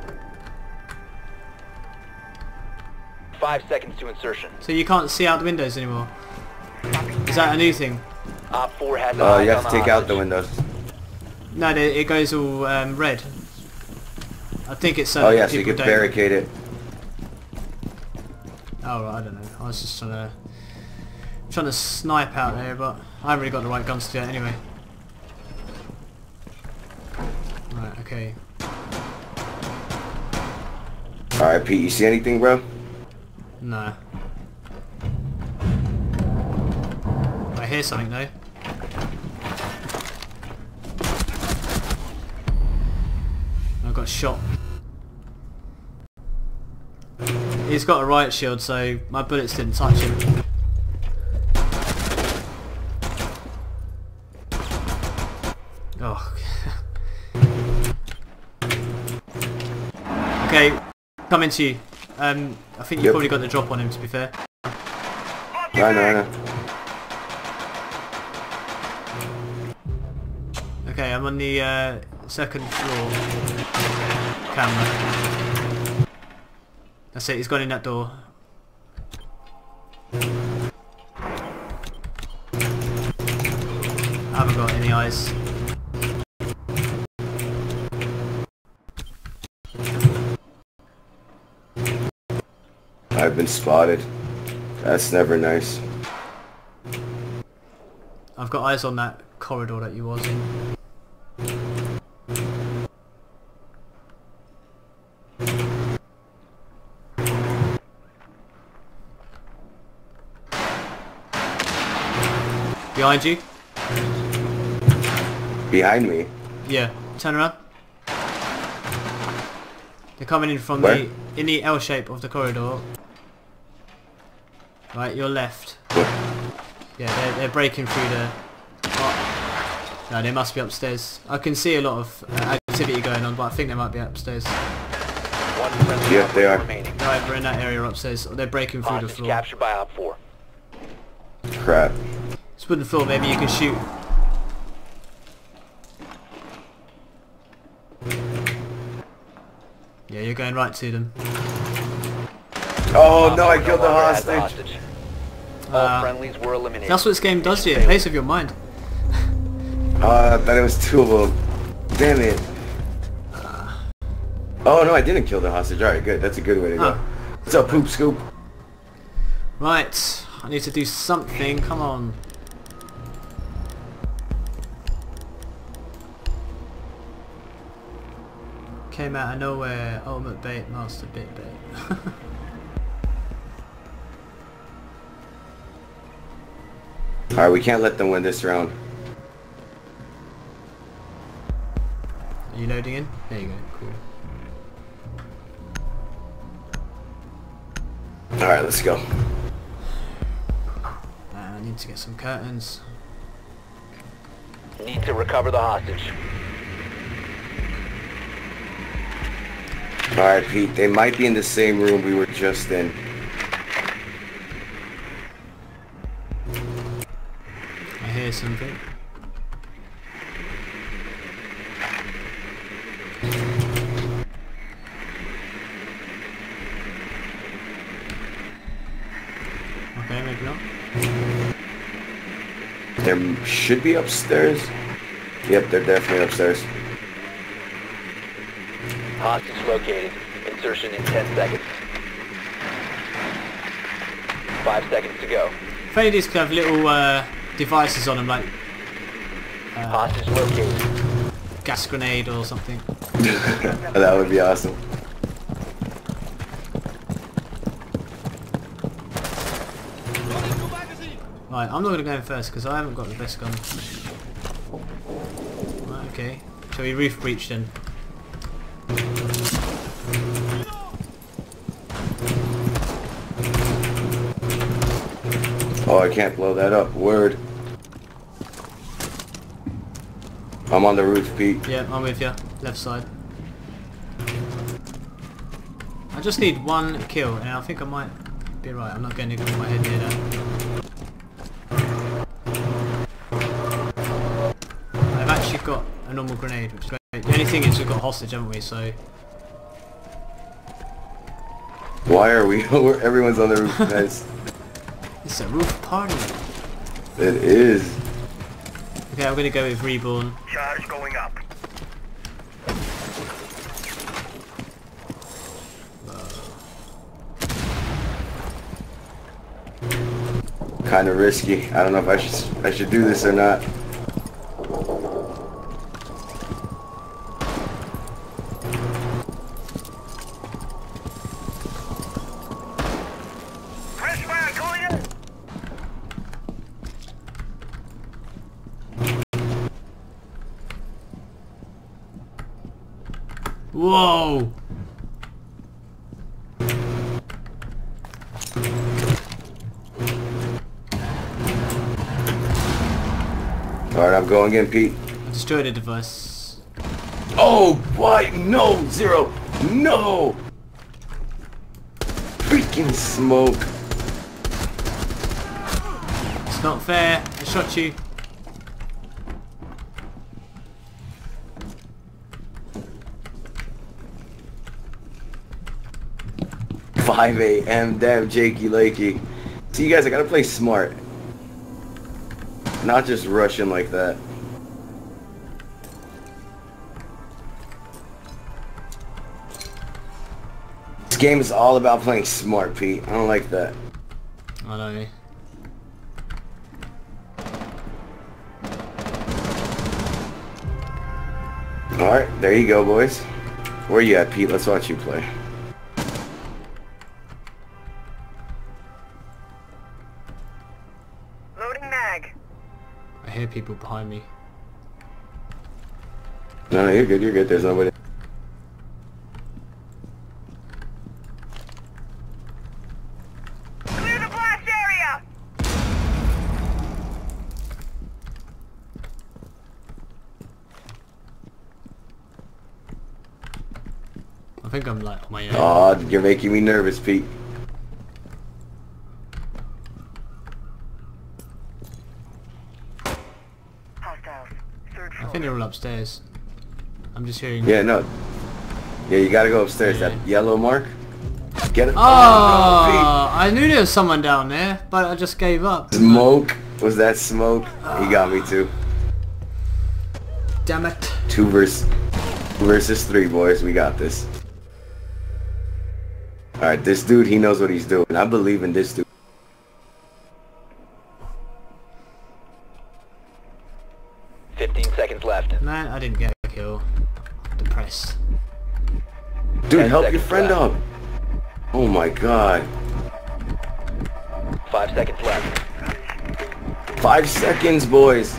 Five seconds to insertion. So you can't see out the windows anymore? Is that a new thing? Op four has Uh, eyes you have on to the take out the hostage. windows. No, they- it goes all um, red. I think it's so Oh that yeah, so you people can don't- barricade it. Oh, right, I don't know. I was just trying to trying to snipe out there, but I haven't really got the right guns to do it anyway. Right, okay. Alright, Pete, you see anything, bro? No. I hear something though. I got shot. He's got a riot shield, so my bullets didn't touch him. Oh. Okay, coming to you. Um, I think you Yep. probably got the drop on him, to be fair. I know, I know. Okay, I'm on the uh, second floor camera. That's it, he's gone in that door. I haven't got any eyes. I've been spotted. That's never nice. I've got eyes on that corridor that you was in. Behind you? Behind me? Yeah. Turn around. They're coming in from Where? the in the L shape of the corridor. Right, your left. Yeah, they're, they're breaking through the... Oh. No, they must be upstairs. I can see a lot of uh, activity going on, but I think they might be upstairs. One friendly Yeah, they operator are. remaining. They're either in that area or upstairs. Or they're breaking through the Hostage floor. captured by Op four. Crap. It's wooden floor, maybe you can shoot. Yeah, you're going right to them. Oh Op no, I four killed the longer has hostage. All Uh, friendlies were eliminated. That's what this game does to you. It Mission plays with your mind. Uh, I thought it was two of them. Damn it. Oh no, I didn't kill the hostage. Alright, good. That's a good way to go. Huh. What's up, Poop Scoop? Right, I need to do something. Come on. Came out of nowhere. Ultimate bait, master bit bait. Alright, we can't let them win this round. Are you loading in? There you go. Cool. Alright, let's go. Uh, I need to get some curtains. Need to recover the hostage. Alright, Pete, they might be in the same room we were just in. I hear something. There should be upstairs. Yep, they're definitely upstairs. Hostage located. Insertion in ten seconds. Five seconds to go. If any of these could have little uh, devices on them, like uh, Hostage located. gas grenade or something. That would be awesome. Right, I'm not going to go in first because I haven't got the best gun. Right, okay. Shall we roof breach then? Oh, I can't blow that up. Word. I'm on the roof, Pete. Yeah, I'm with you. Left side. I just need one kill and I think I might be right. I'm not going to get my head near that. I've actually got a normal grenade, which is great. The only thing is we've got a hostage, haven't we? So Why are we? Everyone's on the roof, guys. it's a roof party. It is. Okay, I'm going to go with Reborn. Charge going up. Kind of risky. I don't know if I should I should do this or not. Fresh fire going in. Whoa! Alright, I'm going in, Pete. I destroyed a device. Oh, why? No, Zero. No! Freaking smoke. It's not fair. I shot you. five A M Damn, Jakey Lakey. See, you guys, I gotta play smart. Not just rushing like that. This game is all about playing smart, Pete. I don't like that. I know. Alright, there you go, boys. Where you at, Pete? Let's watch you play. Loading mag. I hear people behind me. No, no, you're good, you're good. There's nobody. Clear the blast area. I think I'm like on my own. Aw, you're making me nervous, Pete. Hostiles. Third I floor. think they're all upstairs. I'm just hearing. Yeah, no. Yeah, you gotta go upstairs. Yeah. That yellow mark. Get it. Oh, I knew there was someone down there, but I just gave up. Smoke. Was that smoke? He got me too. Damn it. Two versus two versus three, boys. We got this. All right, this dude, he knows what he's doing. I believe in this dude. Fifteen seconds left. Man, I didn't get a kill. Depressed. Dude, Ten help your seconds friend left. out. Oh my God. Five seconds left. Five seconds, boys.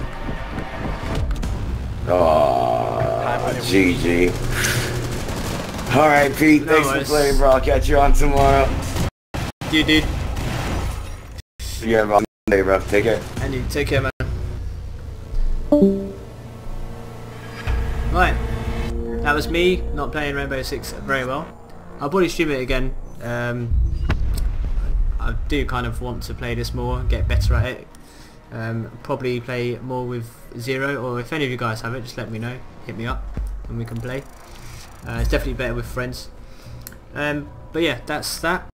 Oh, G G. All right, Pete. No Thanks worries. for playing, bro. I'll catch you on tomorrow. You dude. You have a good day, bro. Take care. And you take care, man. Right. That was me not playing Rainbow Six very well. I'll probably stream it again. Um, I do kind of want to play this more, get better at it. Um, probably play more with Zero, or if any of you guys have it, just let me know. Hit me up and we can play. Uh, it's definitely better with friends. Um, but yeah, that's that.